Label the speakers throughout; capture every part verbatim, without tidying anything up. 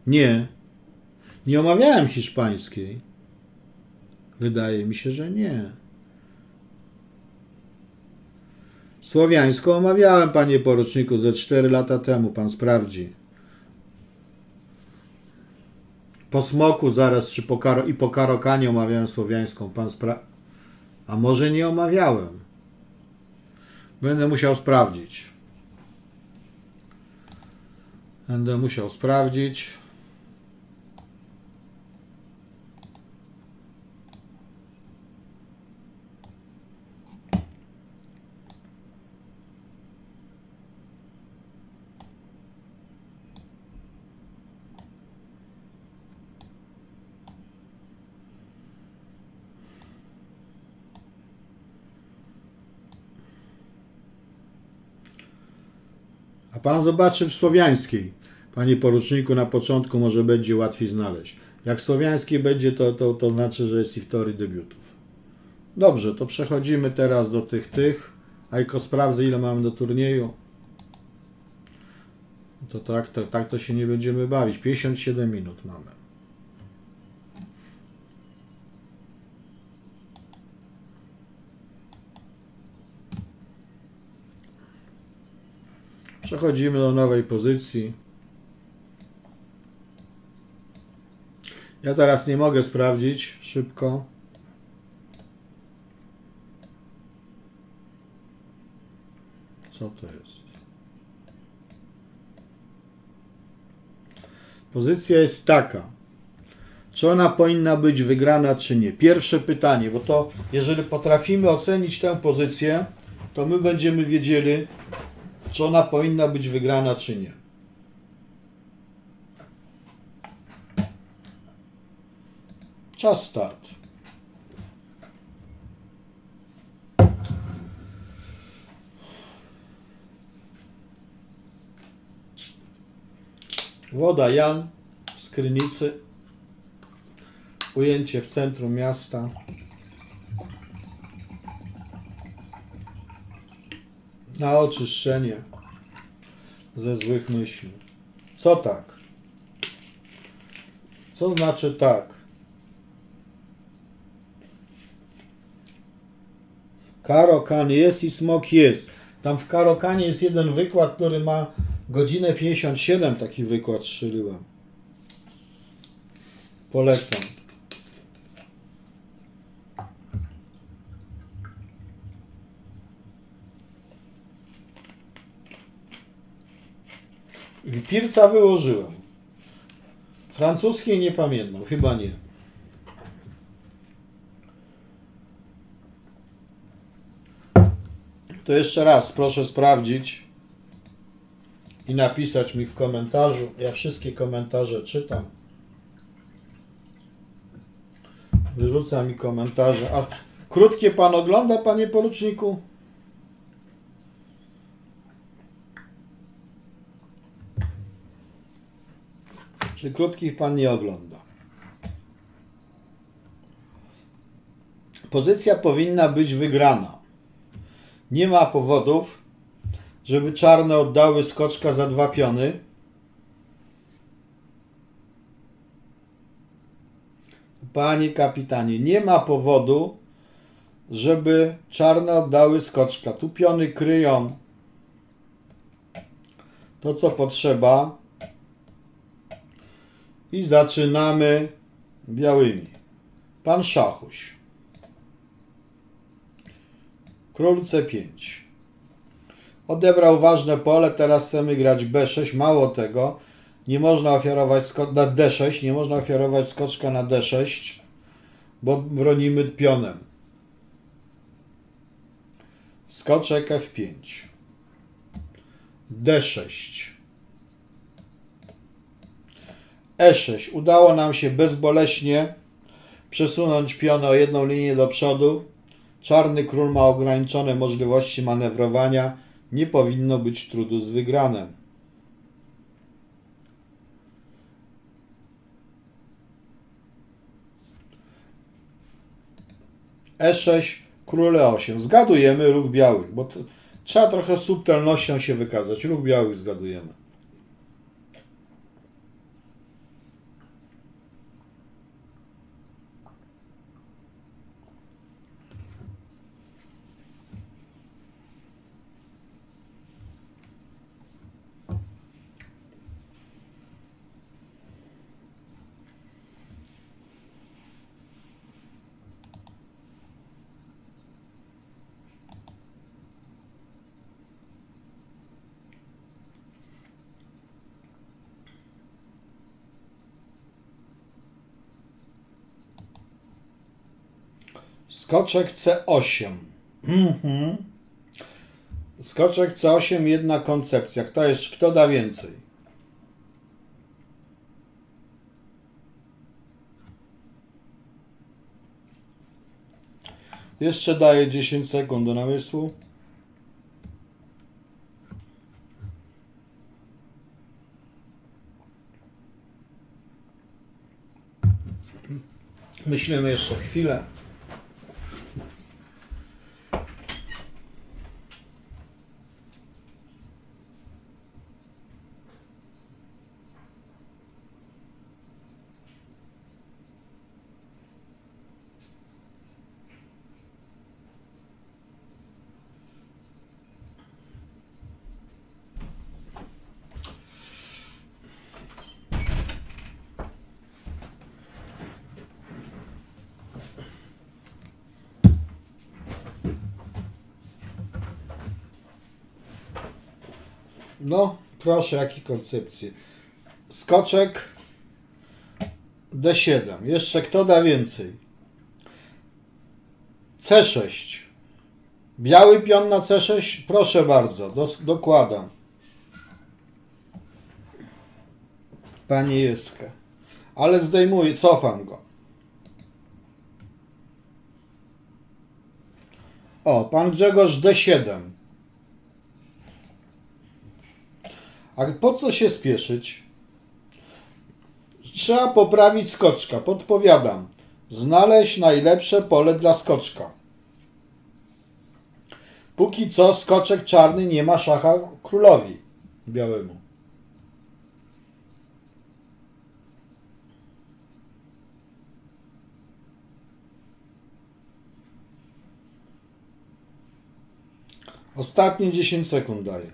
Speaker 1: Nie. Nie omawiałem hiszpańskiej. Wydaje mi się, że nie. Słowiańską omawiałem, panie poruczniku, ze cztery lata temu. Pan sprawdzi. Po smoku zaraz, czy po karo, i po karokanie omawiałem słowiańską. Pan spra... A może nie omawiałem? Będę musiał sprawdzić. Będę musiał sprawdzić. A pan zobaczy w słowiańskiej. Panie poruczniku, na początku może będzie łatwiej znaleźć. Jak słowiańskiej będzie, to, to, to znaczy, że jest i w teorii debiutów. Dobrze, to przechodzimy teraz do tych, tych. A tylko sprawdzę, ile mamy do turnieju. To tak, to, tak to się nie będziemy bawić. pięćdziesiąt siedem minut mamy. Przechodzimy do nowej pozycji. Ja teraz nie mogę sprawdzić szybko. Co to jest? Pozycja jest taka. Czy ona powinna być wygrana, czy nie? Pierwsze pytanie, bo to jeżeli potrafimy ocenić tę pozycję, to my będziemy wiedzieli, czy ona powinna być wygrana, czy nie. Czas start. Woda Jan z Krynicy. Ujęcie w centrum miasta. Na oczyszczenie ze złych myśli. Co tak? Co znaczy tak? Karokan jest i smok jest. Tam w Karokanie jest jeden wykład, który ma godzinę pięćdziesiąt siedem. Taki wykład strzeliłem. Polecam. Pirca wyłożyłem. Francuskiej nie pamiętam. Chyba nie. To jeszcze raz proszę sprawdzić i napisać mi w komentarzu. Ja wszystkie komentarze czytam. Wyrzuca mi komentarze. A krótkie pan ogląda, panie poruczniku? Czy krótkich pan nie ogląda? Pozycja powinna być wygrana. Nie ma powodów, żeby czarne oddały skoczka za dwa piony. Panie kapitanie, nie ma powodu, żeby czarne oddały skoczka. Tu piony kryją to, co potrzeba. I zaczynamy białymi. Pan szachuś. Król C pięć. Odebrał ważne pole, teraz chcemy grać B sześć. Mało tego, nie można ofiarować na D sześć, nie można ofiarować skoczka na D sześć, bo bronimy pionem. Skoczek F pięć. D sześć. E sześć. Udało nam się bezboleśnie przesunąć piony o jedną linię do przodu. Czarny król ma ograniczone możliwości manewrowania. Nie powinno być trudu z wygranem. E sześć, król E osiem. Zgadujemy ruch białych, bo trzeba trochę subtelnością się wykazać. Ruch białych zgadujemy. Skoczek C osiem. Mhm. Skoczek C osiem, jedna koncepcja. Kto jest, kto da więcej? Jeszcze daję dziesięć sekund do namysłu. Myślimy jeszcze chwilę. No, proszę, jakie koncepcje. Skoczek D siedem. Jeszcze kto da więcej? C sześć. Biały pion na C sześć? Proszę bardzo, dos dokładam. Panie Jeskę. Ale zdejmuję, cofam go. O, pan Grzegorz D siedem. A po co się spieszyć? Trzeba poprawić skoczka. Podpowiadam. Znaleźć najlepsze pole dla skoczka. Póki co skoczek czarny nie ma szacha królowi białemu. Ostatnie dziesięć sekund daję.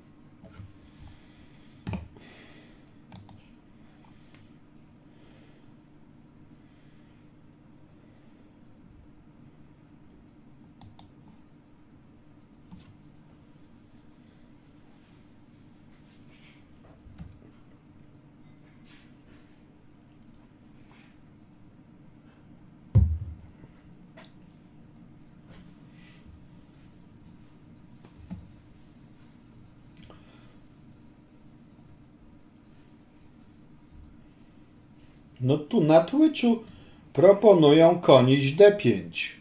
Speaker 1: No tu na Twitchu proponują koniś D pięć.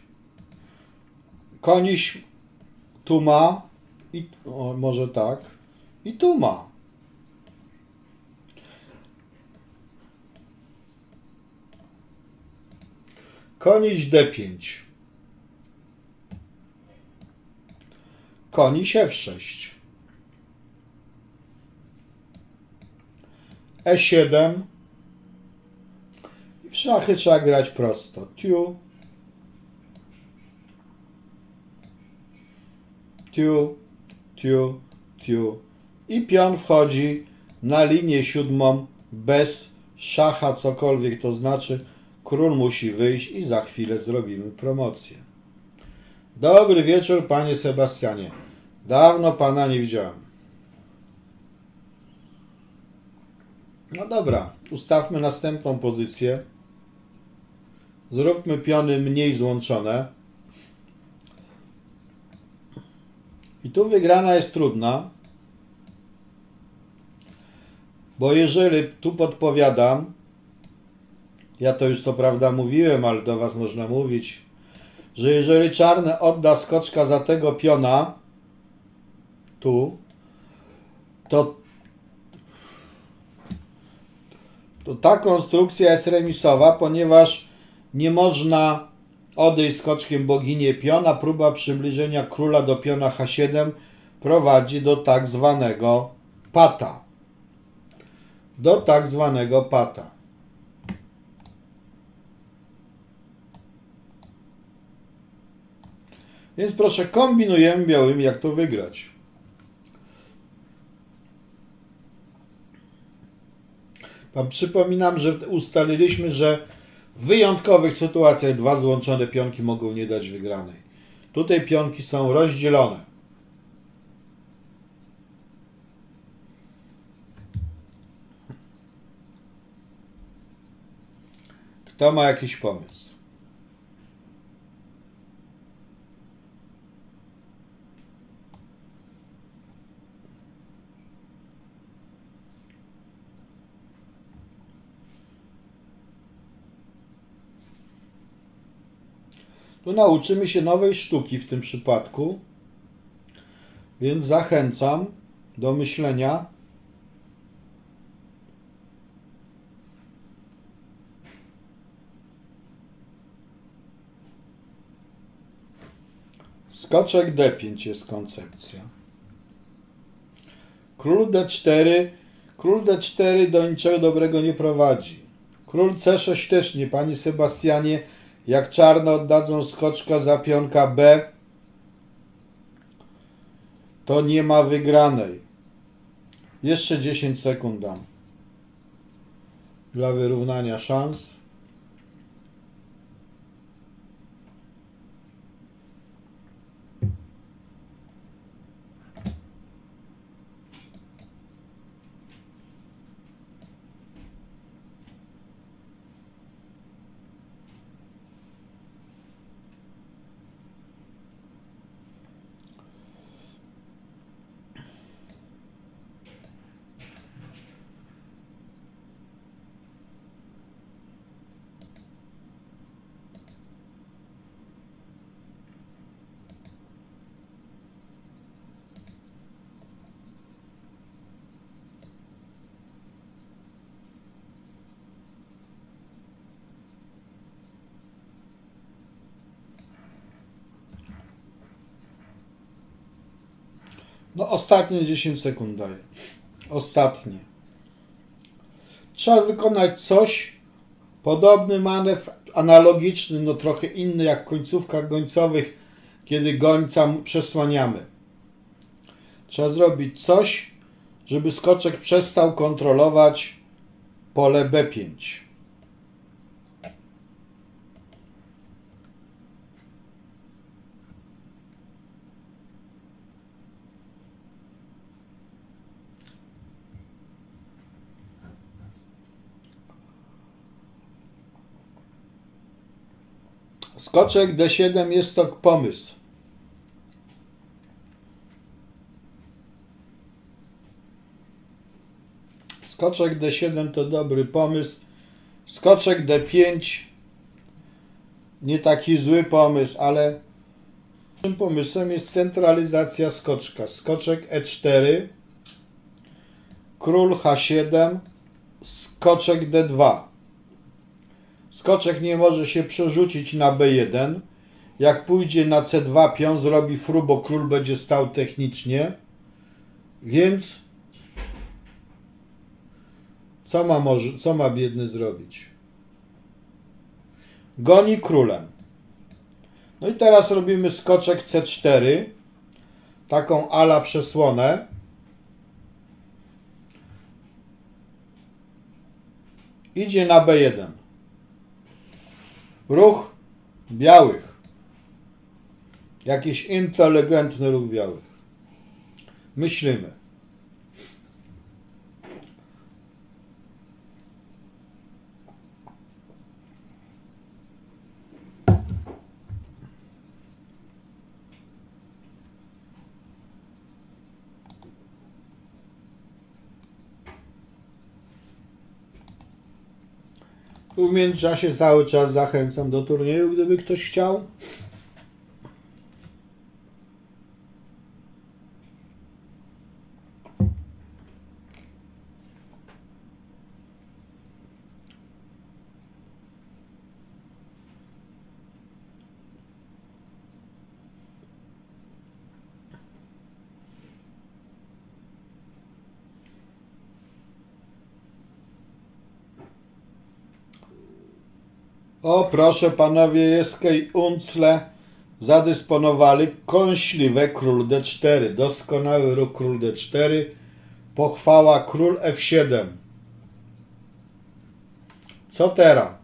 Speaker 1: Koniś tu ma i o, może tak i tu ma. Koniś D pięć. Koniś F sześć. E siedem. W szachy trzeba grać prosto. Tiu. Tiu. Tiu. Tiu. I pion wchodzi na linię siódmą bez szacha cokolwiek. To znaczy król musi wyjść i za chwilę zrobimy promocję. Dobry wieczór, panie Sebastianie. Dawno pana nie widziałem. No dobra, ustawmy następną pozycję. Zróbmy piony mniej złączone. I tu wygrana jest trudna. Bo jeżeli, tu podpowiadam, ja to już co prawda mówiłem, ale do was można mówić, że jeżeli czarny odda skoczka za tego piona, tu, to, to ta konstrukcja jest remisowa, ponieważ nie można odejść skoczkiem bogini piona. Próba przybliżenia króla do piona H siedem prowadzi do tak zwanego pata. Do tak zwanego pata. Więc proszę, kombinujemy białymi, jak to wygrać. Wam przypominam, że ustaliliśmy, że w wyjątkowych sytuacjach dwa złączone pionki mogą nie dać wygranej. Tutaj pionki są rozdzielone. Kto ma jakiś pomysł? Tu nauczymy się nowej sztuki w tym przypadku, więc zachęcam do myślenia. Skoczek D pięć jest koncepcja. Król D cztery. Król D cztery do niczego dobrego nie prowadzi. Król C sześć też nie, panie Sebastianie. Jak czarne oddadzą skoczka za pionka B, to nie ma wygranej. Jeszcze dziesięć sekund dam dla wyrównania szans. No ostatnie dziesięć sekund daję. Ostatnie. Trzeba wykonać coś, podobny manewr, analogiczny, no trochę inny jak w końcówkach gońcowych, kiedy gońca przesłaniamy. Trzeba zrobić coś, żeby skoczek przestał kontrolować pole B pięć. Skoczek D siedem jest to pomysł. Skoczek D siedem to dobry pomysł. Skoczek D pięć nie taki zły pomysł, ale tym pomysłem jest centralizacja skoczka. Skoczek E cztery, król H siedem, skoczek D dwa. Skoczek nie może się przerzucić na B jeden. Jak pójdzie na C dwa, pion zrobi fru, bo król będzie stał technicznie. Więc co ma, może, co ma biedny zrobić? Goni królem. No i teraz robimy skoczek C cztery. Taką ala przesłonę. Idzie na B jeden. Ruch białych. Jakiś inteligentny ruch białych. Myślimy. W międzyczasie cały czas zachęcam do turnieju, gdyby ktoś chciał. O, proszę panowie, Jeskej Uncle zadysponowali kąśliwe król D cztery. Doskonały ruch król D cztery. Pochwała król F siedem. Co teraz?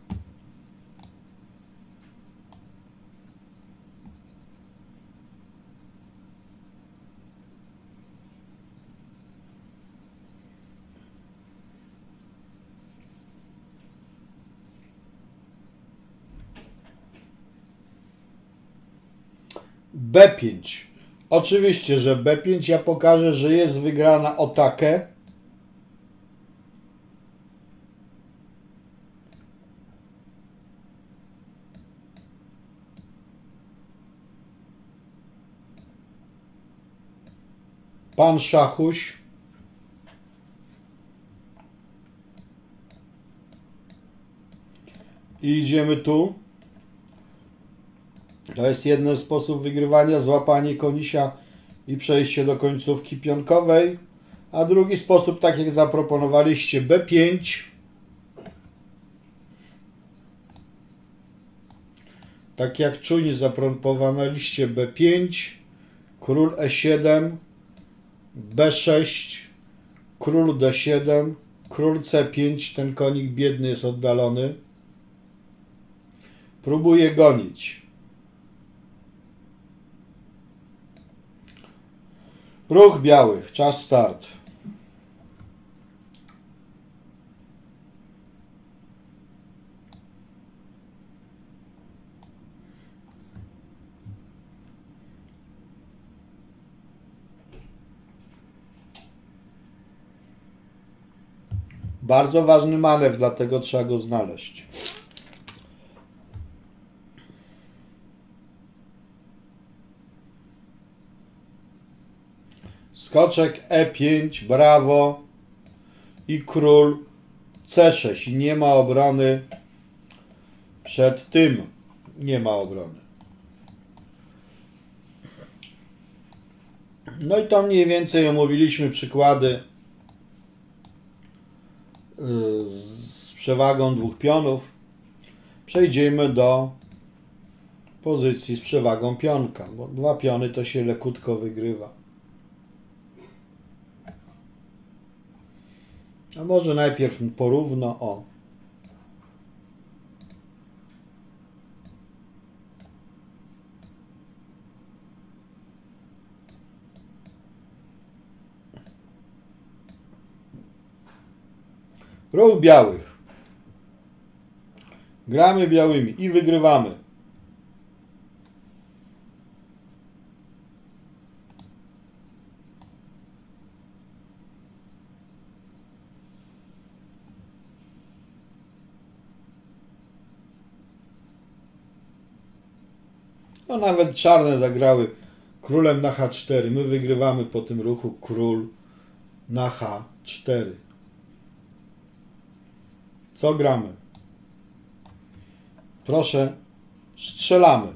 Speaker 1: B pięć. Oczywiście, że B pięć ja pokażę, że jest wygrana o takę. pan szachuś. I idziemy tu. To jest jeden sposób wygrywania, złapanie konisia i przejście do końcówki pionkowej. A drugi sposób, tak jak zaproponowaliście, B pięć. Tak jak czujnie zaproponowaliście, B pięć, król E siedem, B sześć, król D siedem, król C pięć, ten konik biedny jest oddalony. Próbuje gonić. Ruch białych, czas start. Bardzo ważny manewr, dlatego trzeba go znaleźć. Skoczek E pięć, brawo. I król C sześć. I nie ma obrony przed tym. Nie ma obrony. No i to mniej więcej omówiliśmy przykłady z przewagą dwóch pionów. Przejdziemy do pozycji z przewagą pionka, bo dwa piony to się lekutko wygrywa. A może najpierw porówno, o. Ruch białych. Gramy białymi i wygrywamy. No nawet czarne zagrały królem na H cztery. My wygrywamy po tym ruchu król na H cztery. Co gramy? Proszę, strzelamy.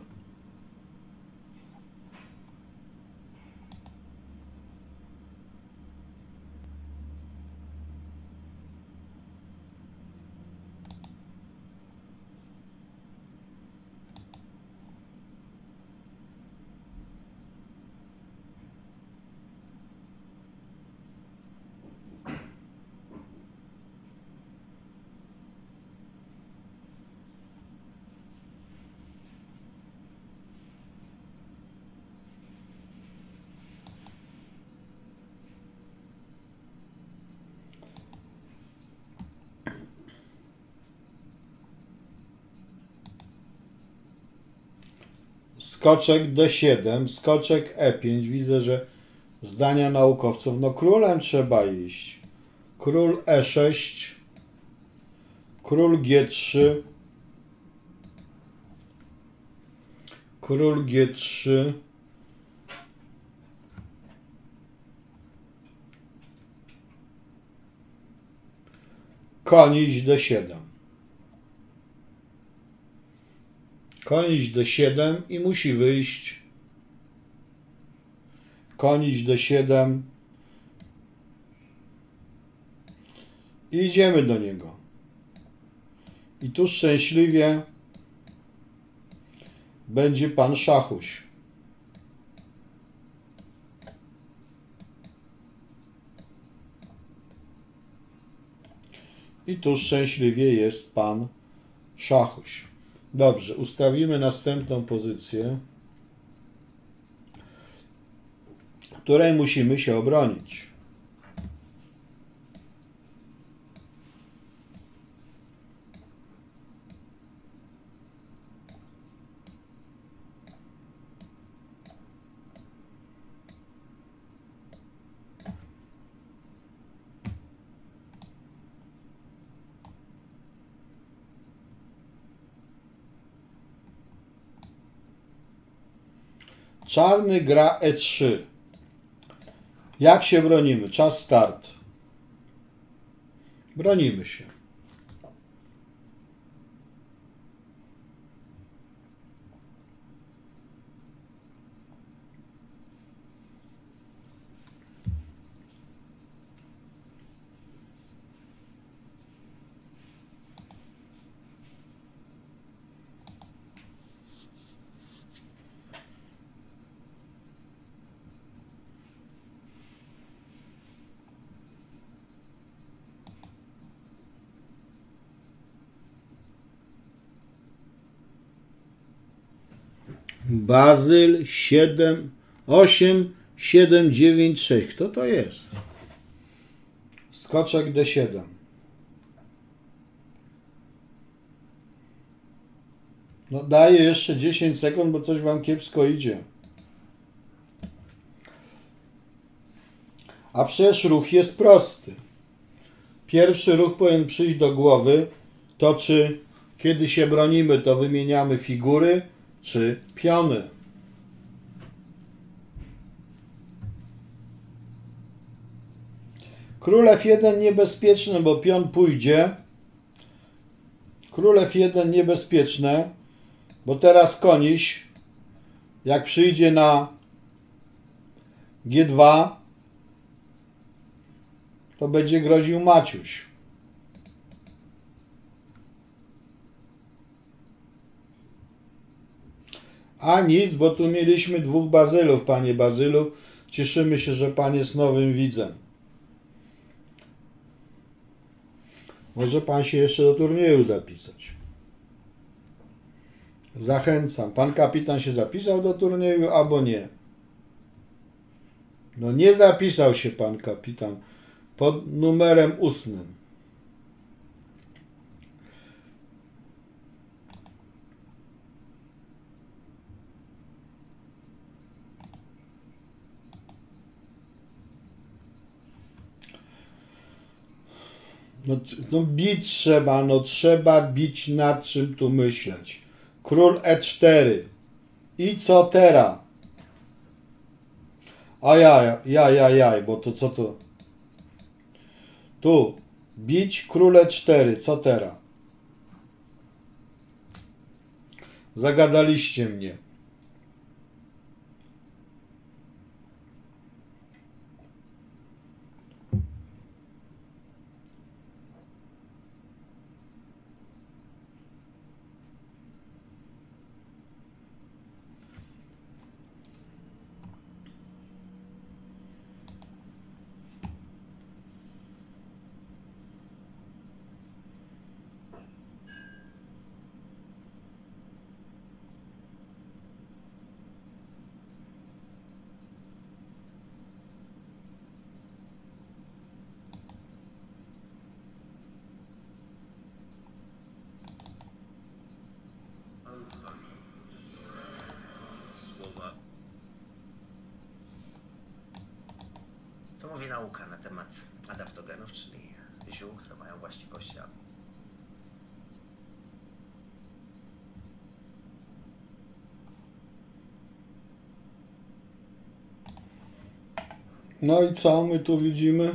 Speaker 1: Skoczek D siedem, skoczek E pięć. Widzę, że zdania naukowców. No królem trzeba iść. Król E sześć. Król G trzy. Król G trzy. Koń iść D siedem. Koń iść D siedem i musi wyjść. Koń iść D siedem. I idziemy do niego. I tu szczęśliwie będzie pan szachuś. I tu szczęśliwie jest pan szachuś. Dobrze, ustawimy następną pozycję, której musimy się obronić. Czarny gra E trzy. Jak się bronimy? Czas start. Bronimy się. Bazyl siedem, osiem, siedem, dziewięć, sześć. Kto to jest? Skoczek D siedem. No daję jeszcze dziesięć sekund, bo coś wam kiepsko idzie. A przecież ruch jest prosty. Pierwszy ruch powinien przyjść do głowy. To czy kiedy się bronimy, to wymieniamy figury, czy piony. Król F jeden niebezpieczny, bo pion pójdzie. Król F jeden niebezpieczne, bo teraz koniś, jak przyjdzie na G dwa, to będzie groził Maciuś. A nic, bo tu mieliśmy dwóch bazylów, panie Bazylu. Cieszymy się, że pan jest nowym widzem. Może pan się jeszcze do turnieju zapisać. Zachęcam. Pan kapitan się zapisał do turnieju, albo nie? No nie zapisał się pan kapitan pod numerem ósmym. No, no bić trzeba, no trzeba bić, nad czym tu myśleć. Król E cztery. I co teraz? Ajaj, jaj, jaj, jaj, bo to co to? Tu. Bić król E cztery. Co teraz? Zagadaliście mnie.
Speaker 2: Słowa. Co mówi nauka na temat adaptogenów, czyli ziół, które mają właściwości?
Speaker 1: No i co my tu widzimy?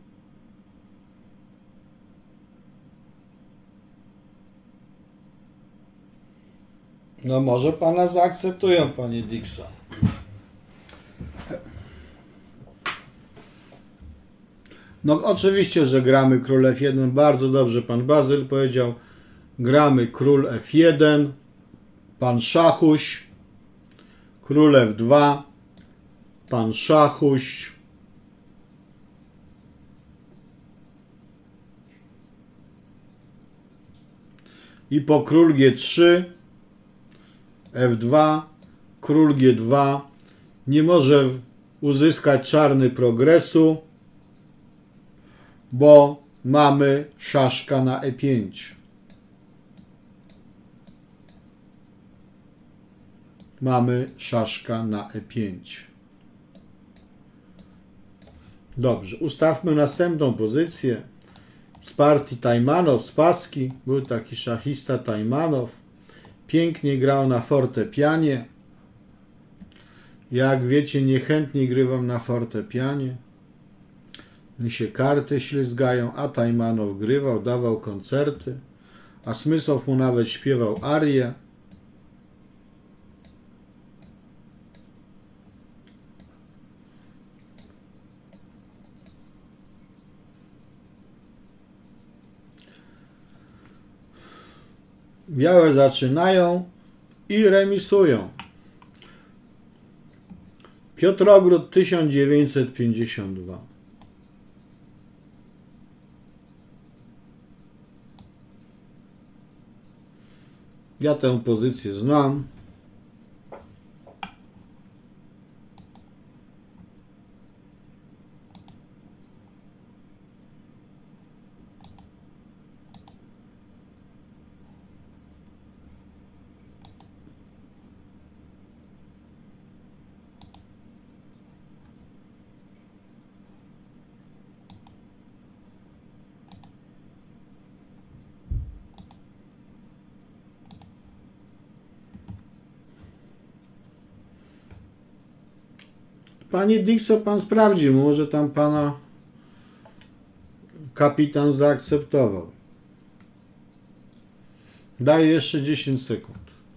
Speaker 1: No może pana zaakceptują, panie Dixon. No oczywiście, że gramy król F jeden. Bardzo dobrze pan Bazyl powiedział. Gramy król F jeden. Pan Szachuś. Król F dwa. Pan Szachuś. I po król G trzy. F dwa, król G dwa, nie może uzyskać czarny progresu, bo mamy szaszka na E pięć. Mamy szaszka na E pięć. Dobrze, ustawmy następną pozycję. Z partii Tajmanow, z Paski, był taki szachista Tajmanow. Pięknie grał na fortepianie Jak wiecie, niechętnie grywam na fortepianie. Mi się karty ślizgają, a Tajmanow grywał, dawał koncerty, a Smysłow mu nawet śpiewał arię. Białe zaczynają i remisują. Piotrogród tysiąc dziewięćset pięćdziesiąt dwa. Ja tę pozycję znam. Panie Dixo, pan sprawdzi, może tam pana kapitan zaakceptował. Daję jeszcze dziesięć sekund.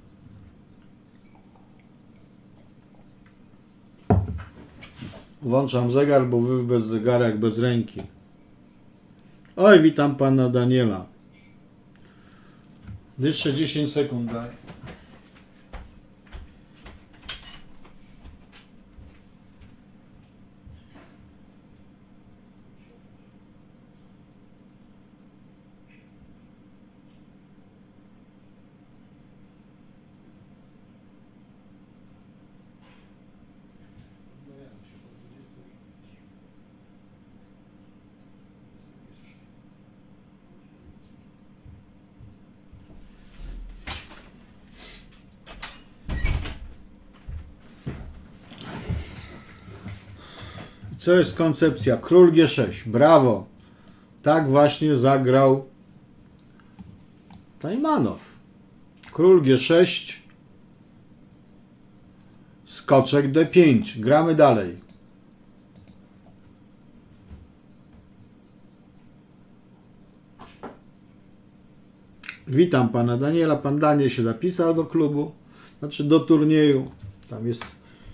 Speaker 1: Włączam zegar, bo wy bez zegara jak bez ręki. Oj, witam pana Daniela. Jeszcze dziesięć sekund daję. Co jest koncepcja? Król G sześć. Brawo. Tak właśnie zagrał Tajmanow. Król G sześć. Skoczek D pięć. Gramy dalej. Witam pana Daniela. Pan Daniel się zapisał do klubu. Znaczy do turnieju. Tam jest...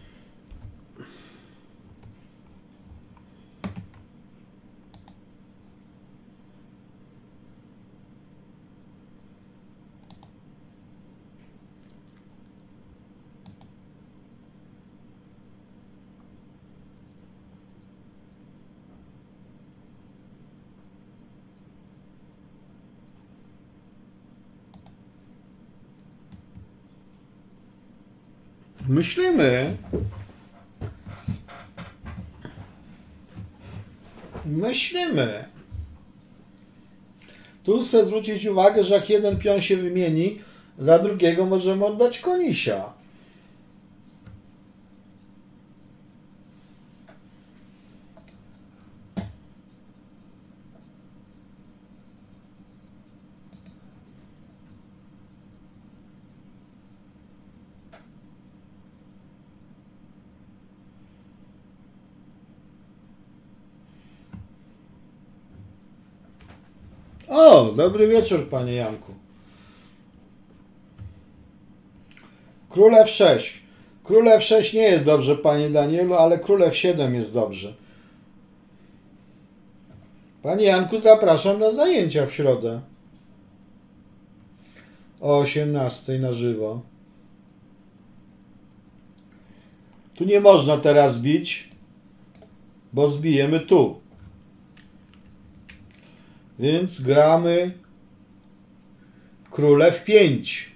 Speaker 1: Myślimy, myślimy. Tu chcę zwrócić uwagę, że jak jeden pion się wymieni, za drugiego możemy oddać konisia. O, dobry wieczór, panie Janku. Król F sześć. Król F sześć nie jest dobrze, panie Danielu, ale król F siedem jest dobrze. Panie Janku, zapraszam na zajęcia w środę. O osiemnastej na żywo. Tu nie można teraz bić, bo zbijemy tu. Więc gramy król F pięć.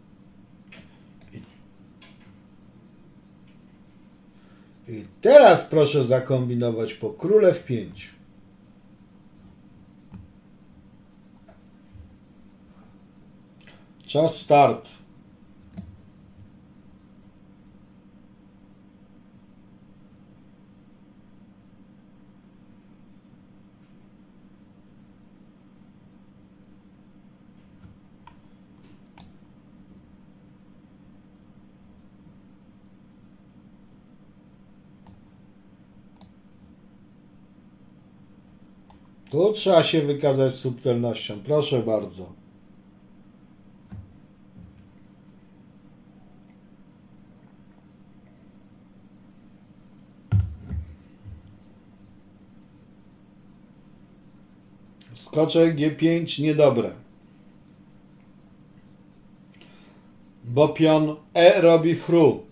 Speaker 1: I teraz proszę zakombinować po król F pięć. Czas start. Tu trzeba się wykazać subtelnością. Proszę bardzo. Skoczek G pięć niedobre. Bo pion E robi fru.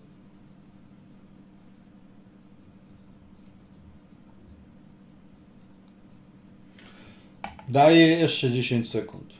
Speaker 1: Daję jeszcze dziesięć sekund.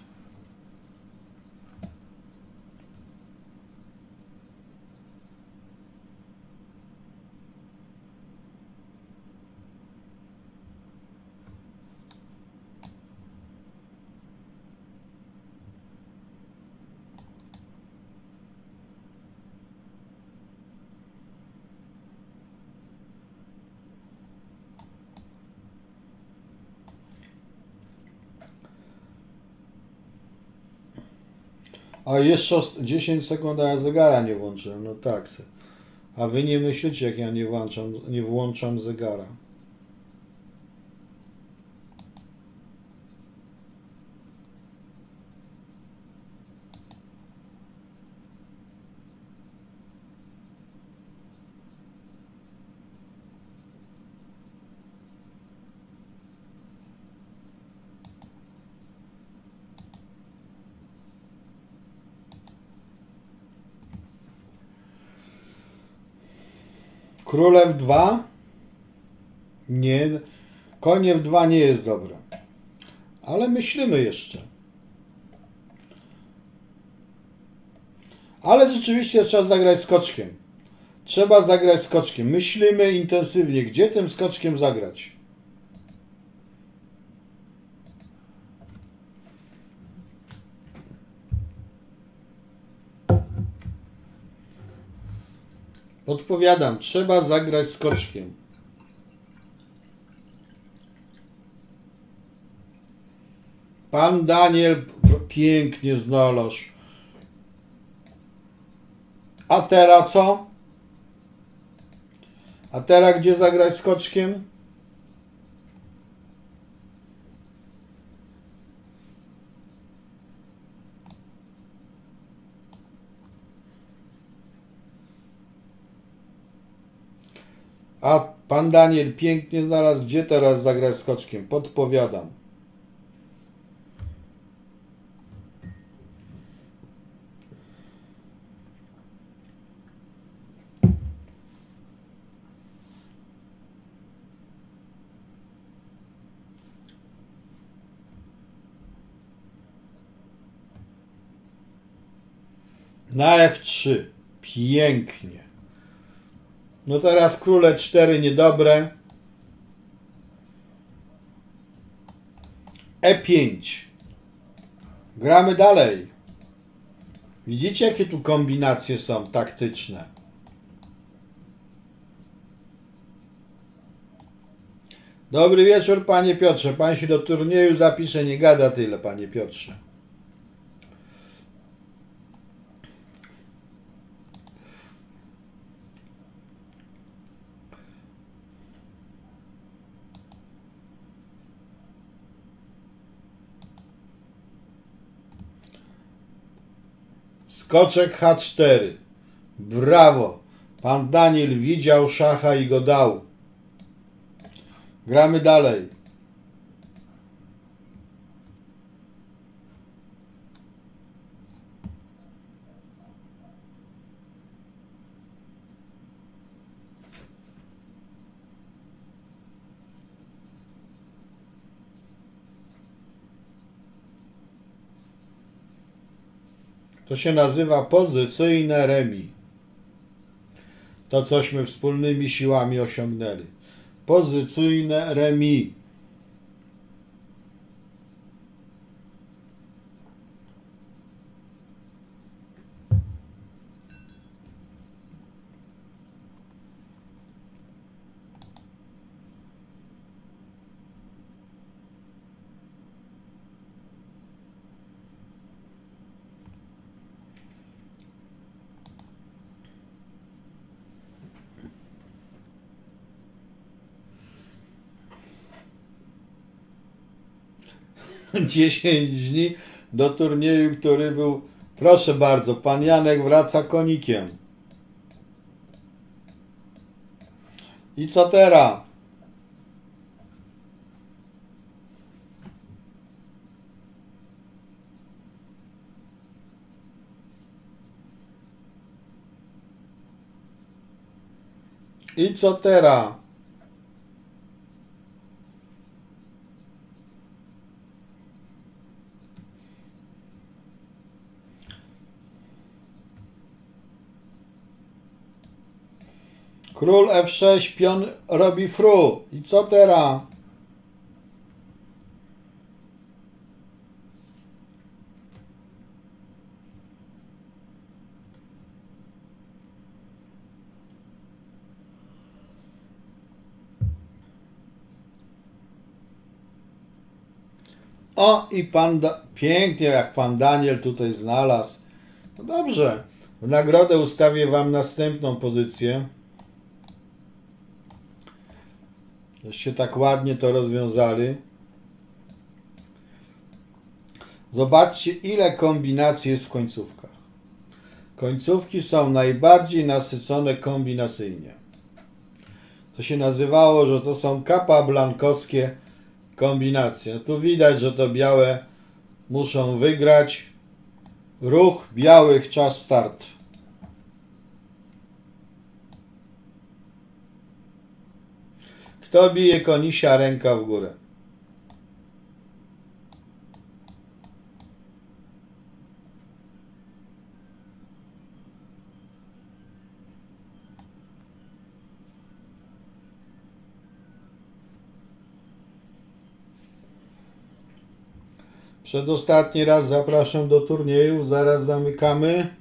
Speaker 1: A jeszcze dziesięć sekund, a ja zegara nie włączyłem. No tak. A wy nie myślicie, jak ja nie włączam, nie włączam zegara. Królew dwa? Nie. Konie w dwa nie jest dobre. Ale myślimy jeszcze. Ale rzeczywiście trzeba zagrać skoczkiem. Trzeba zagrać skoczkiem. Myślimy intensywnie, gdzie tym skoczkiem zagrać. Odpowiadam, trzeba zagrać skoczkiem. Pan Daniel pięknie znalazł. A teraz co? A teraz gdzie zagrać skoczkiem? A pan Daniel pięknie znalazł, gdzie teraz zagrać skoczkiem. Podpowiadam. Na F trzy. Pięknie. No teraz króle cztery niedobre. E pięć. Gramy dalej. Widzicie, jakie tu kombinacje są taktyczne. Dobry wieczór, panie Piotrze. Pan się do turnieju zapisze, nie gada tyle, panie Piotrze. Skoczek H cztery. Brawo. Pan Daniel widział szacha i go dał. Gramy dalej. To się nazywa pozycyjne remis. To, cośmy wspólnymi siłami osiągnęli. Pozycyjne remis. dziesięć dni do turnieju, który był... Proszę bardzo, pan Janek wraca konikiem. I co teraz? I co teraz? Król F sześć, pion robi fru. I co teraz? O, i pan, da pięknie jak pan Daniel tutaj znalazł. No dobrze, w nagrodę ustawię wam następną pozycję. Żeście tak ładnie to rozwiązali. Zobaczcie, ile kombinacji jest w końcówkach. Końcówki są najbardziej nasycone kombinacyjnie. To się nazywało, że to są capablancowskie kombinacje. No tu widać, że to białe muszą wygrać. Ruch białych, czas start. Kto bije konisia, ręka w górę. Przedostatni raz zapraszam do turnieju, zaraz zamykamy.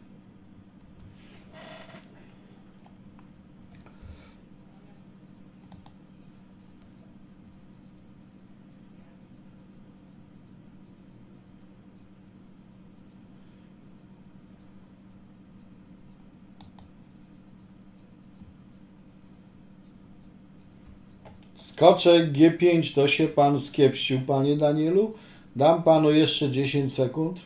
Speaker 1: Skoczek G pięć, to się pan skiepścił, panie Danielu. Dam panu jeszcze dziesięć sekund.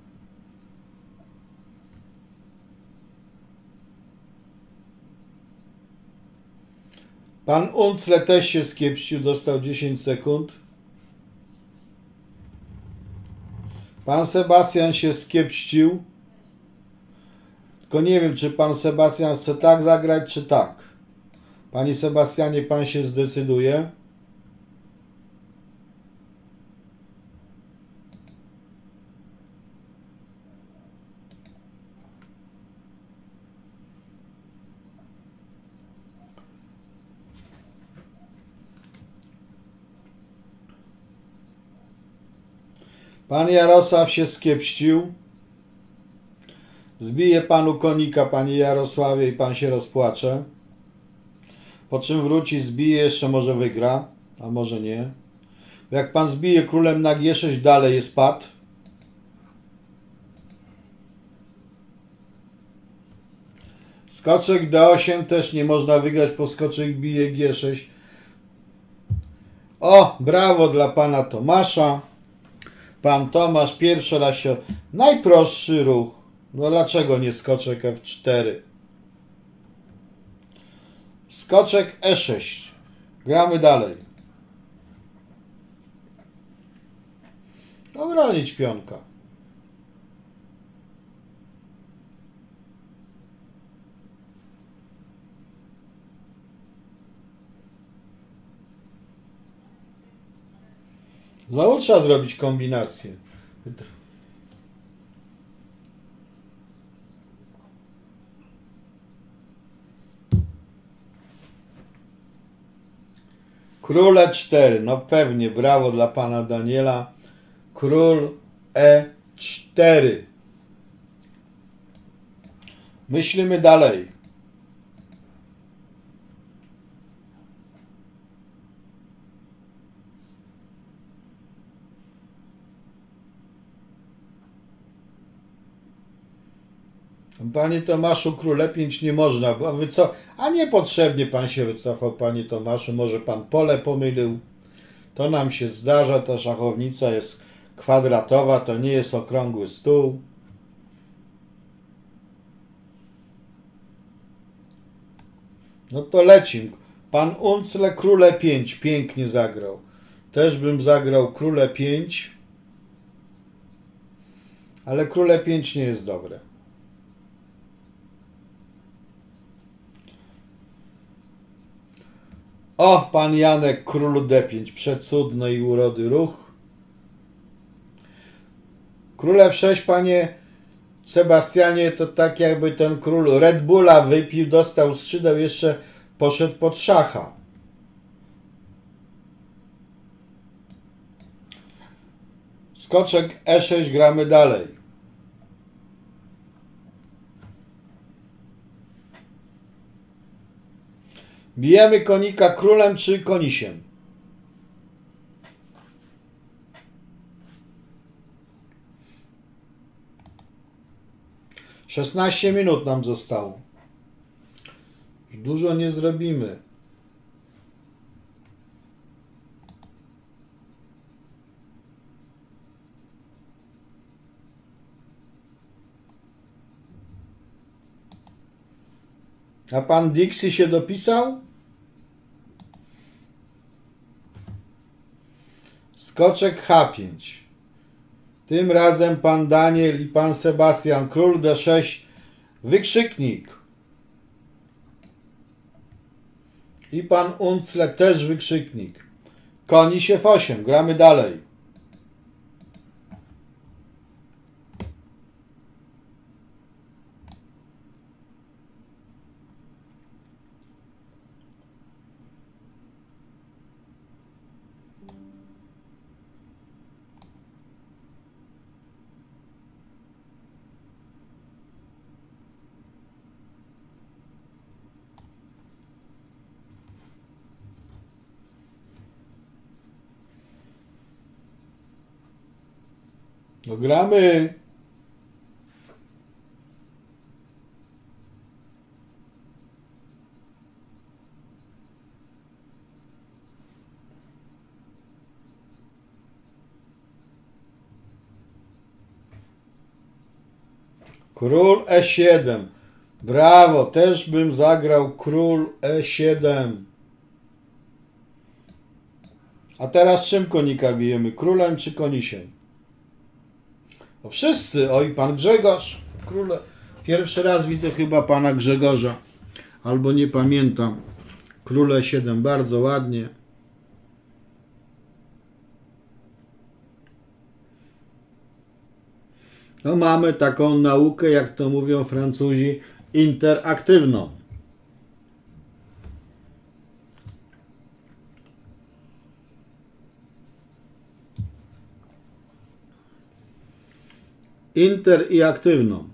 Speaker 1: Pan Uncle też się skiepścił, dostał dziesięć sekund. Pan Sebastian się skiepścił. Tylko nie wiem, czy pan Sebastian chce tak zagrać, czy tak. Panie Sebastianie, pan się zdecyduje. Pan Jarosław się skiepścił. Zbije panu konika, panie Jarosławie, i pan się rozpłacze. Po czym wróci, zbije, jeszcze może wygra, a może nie. Jak pan zbije królem na G sześć, dalej jest pad. Skoczek D osiem też nie można wygrać, bo skoczek bije G sześć. O, brawo dla pana Tomasza. Pan Tomasz pierwszy raz się... Najprostszy ruch. No dlaczego nie skoczek F cztery? Skoczek E sześć. Gramy dalej. Obronić pionka. Znowu trzeba zrobić kombinację. Król E cztery. No pewnie, brawo dla pana Daniela. Król E cztery. Myślimy dalej. Panie Tomaszu, król E pięć nie można, bo wyco... a niepotrzebnie pan się wycofał, panie Tomaszu, może pan pole pomylił. To nam się zdarza, ta szachownica jest kwadratowa, to nie jest okrągły stół. No to lecim. Pan Uncle króle pięć pięknie zagrał. Też bym zagrał króle pięć. Ale króle pięć nie jest dobre. O, pan Janek król D pięć. Przecudny i urody ruch. Król F sześć, panie Sebastianie, to tak jakby ten król Red Bulla wypił, dostał skrzydeł, jeszcze poszedł pod szacha. Skoczek E sześć, gramy dalej. Bijemy konika królem czy konisiem? szesnaście minut nam zostało. Już dużo nie zrobimy. A pan Dixie się dopisał? Skoczek H pięć. Tym razem pan Daniel i pan Sebastian. Król D sześć. Wykrzyknik. I pan Uncle też wykrzyknik. Konis F osiem. Gramy dalej. No gramy. Król E siedem. Brawo, też bym zagrał król E siedem. A teraz czym konika bijemy? Królem czy konisiem? No wszyscy. Oj, pan Grzegorz. Króle. Pierwszy raz widzę chyba pana Grzegorza. Albo nie pamiętam. Król E siedem. Bardzo ładnie. No mamy taką naukę, jak to mówią Francuzi, interaktywną. Inter i aktywną.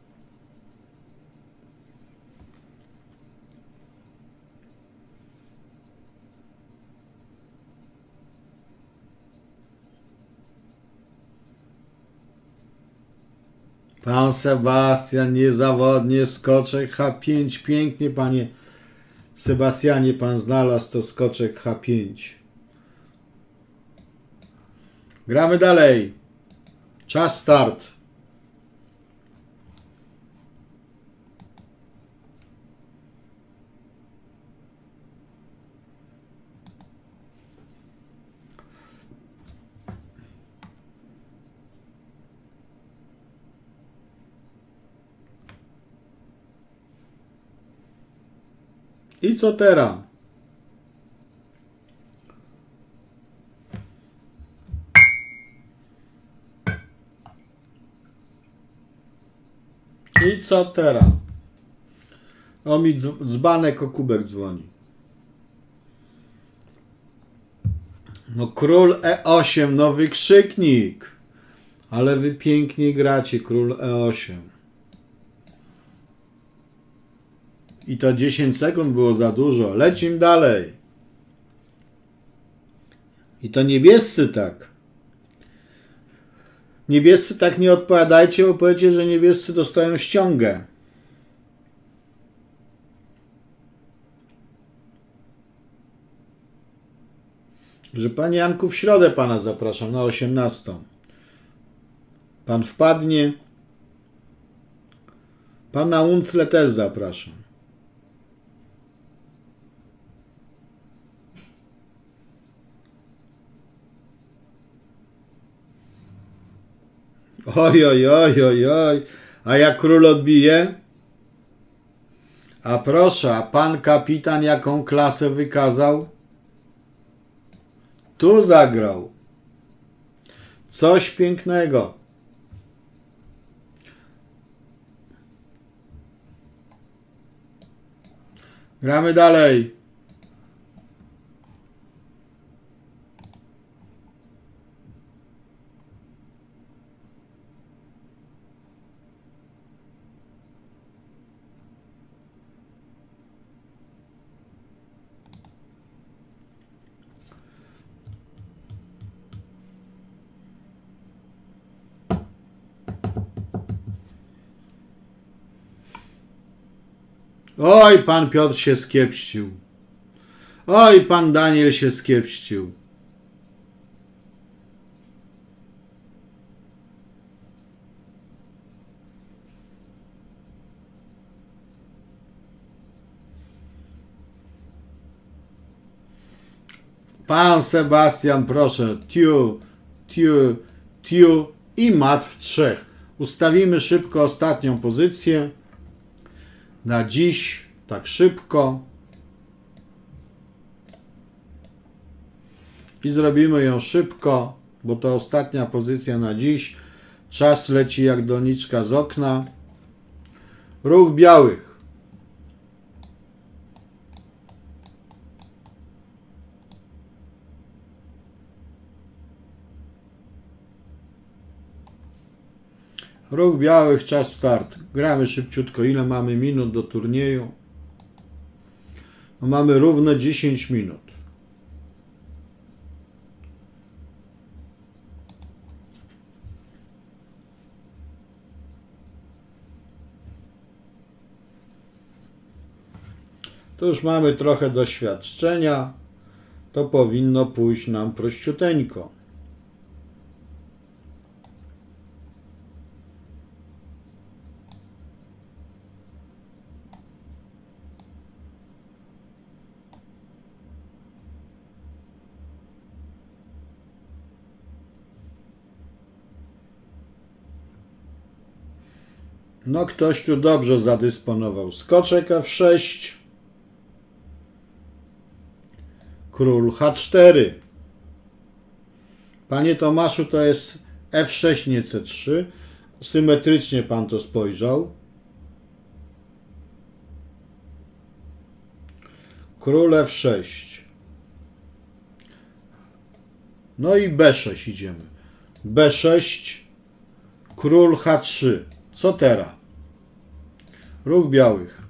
Speaker 1: Pan Sebastian niezawodnie, skoczek H pięć. Pięknie, panie Sebastianie, pan znalazł to skoczek H pięć. Gramy dalej. Czas start. I co teraz? I co teraz? O, mi dzbanek o kubek dzwoni. No król E osiem, no wykrzyknik. Ale wy pięknie gracie, król E osiem. I to dziesięć sekund było za dużo. Lecimy dalej. I to niebiescy tak. Niebiescy tak nie odpowiadajcie, bo powiecie, że niebiescy dostają ściągę. Że panie Janku, w środę pana zapraszam na osiemnastą. Pan wpadnie. Pana Uncle też zapraszam. Oj, oj, oj, oj, oj. A jak król odbije? A proszę, a pan kapitan jaką klasę wykazał? Tu zagrał. Coś pięknego. Gramy dalej. Oj, pan Piotr się skiepścił. Oj, pan Daniel się skiepścił. Pan Sebastian, proszę. Tiu, tiu, tiu i mat w trzech. Ustawimy szybko ostatnią pozycję. Na dziś, tak szybko. I zrobimy ją szybko, bo to ostatnia pozycja na dziś. Czas leci jak doniczka z okna. Ruch białych. Ruch białych, czas start. Gramy szybciutko. Ile mamy minut do turnieju? No mamy równe dziesięć minut. To już mamy trochę doświadczenia. To powinno pójść nam prościuteńko. No ktoś tu dobrze zadysponował. Skoczek F sześć. Król H cztery. Panie Tomaszu, to jest F sześć, nie C trzy. Symetrycznie pan to spojrzał. Król F sześć. No i B sześć idziemy. B sześć. Król H trzy. Co teraz? Ruch białych.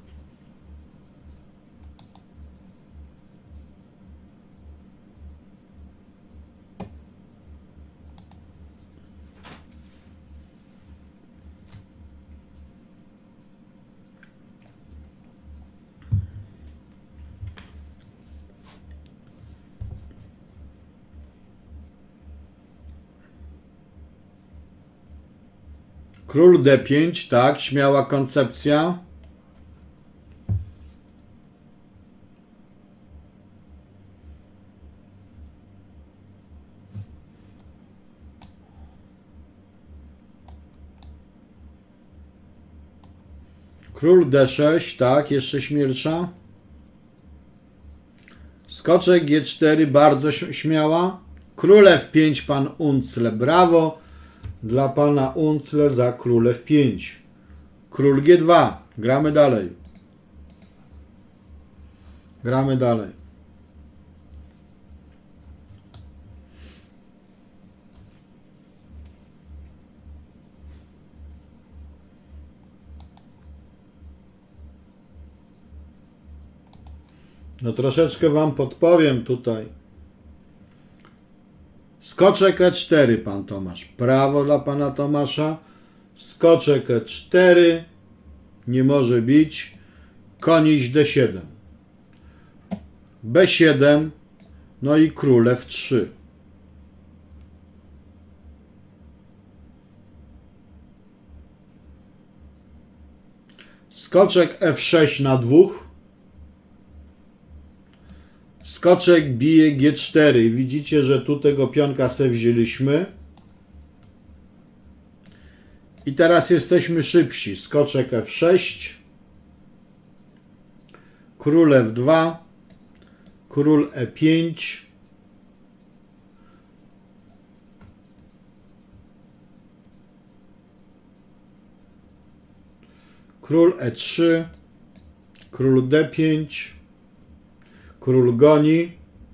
Speaker 1: Król D pięć, tak, śmiała koncepcja. Król D sześć, tak, jeszcze śmiersza. Skoczek G cztery, bardzo śmiała. Król F pięć, pan Uncle, brawo. Dla pana Uncle za król F pięć. Król G dwa. Gramy dalej. Gramy dalej. No troszeczkę wam podpowiem tutaj. Skoczek E cztery, pan Tomasz. Prawo dla pana Tomasza. Skoczek E cztery. Nie może bić. Koniś D siedem. B siedem. No i król F trzy. Skoczek F sześć na dwóch. Skoczek bije G cztery. Widzicie, że tu tego pionka sobie wzięliśmy. I teraz jesteśmy szybsi. Skoczek F sześć. Król F dwa. Król E pięć. Król E trzy. Król D pięć. Król goni.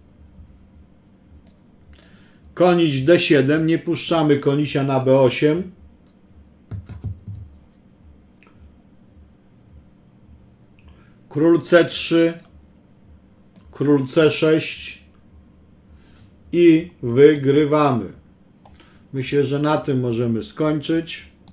Speaker 1: Konić D siedem. Nie puszczamy konisia na B osiem. Król C trzy. Król C sześć. I wygrywamy. Myślę, że na tym możemy skończyć.